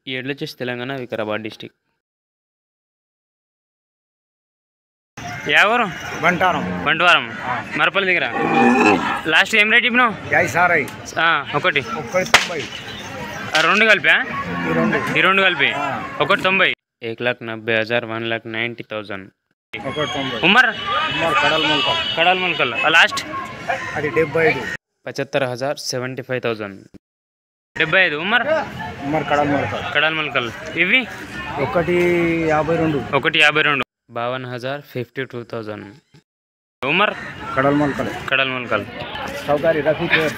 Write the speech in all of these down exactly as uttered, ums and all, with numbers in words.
ఈ ఎడ్లు వచ్చేసి తెలంగాణ వికారాబాద్ డిస్టిక్. ఎవరు బంటారం బంటవారం మరపల్లి దగ్గర. లాస్ట్ ఏం రేట్ ఇప్పుడు? ఒకటి ఒకటి తొంభై రెండు కలిపా? ఈ రెండు ఈ రెండు కలిపి ఒకటి తొంభై. एक लाख नब्बे हज़ार वन लाख नाइन्टी थाउजेंड. ఒకటి తొంభై उमर ఉమ్మర్ కడల్ మొలకల్ कड़ाल मुलकल लास्ट అది డెబ్బై ఐదు पचहत्तर हज़ार सेवेंटी फाइव थाउजेंड. డెబ్బై ఐదు ఉమర్ ఉమ్మర్ కడల్ మొలకల్ कड़ाल मुलकल. ఇవి ఒకటి యాభై రెండు ఒకటి యాభై రెండు बावन हज़ार फिफ्टी टू थाउजेंड. उमर కడల్ మొలకల్ कड़ाल मुलकल. సౌకారి రఫీ పేరు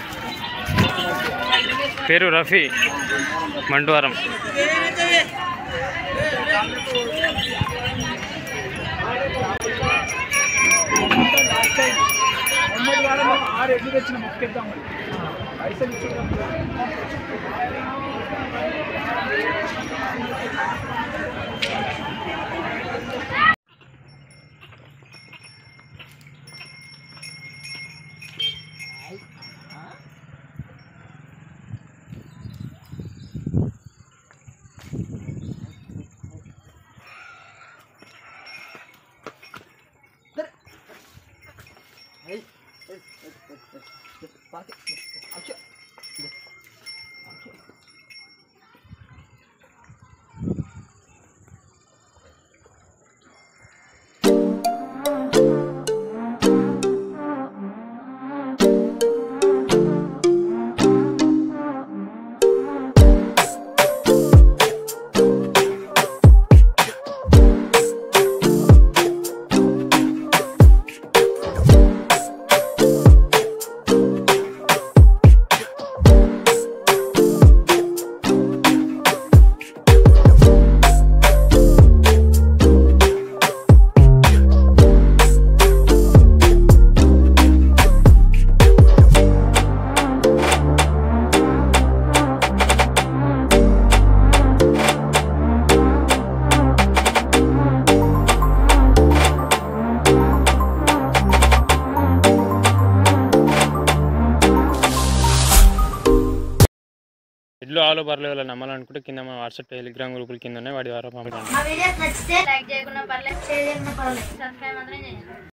పేరు రఫీ మంటవారం. ఇడ్లు ఆలో పర్లే వాళ్ళ నమ్మాలనుకుంటే కింద మన వాట్సాప్ టెలిగ్రామ్ గ్రూపుల కింద ఉన్నాయి, వాడి ద్వారా పంపండి.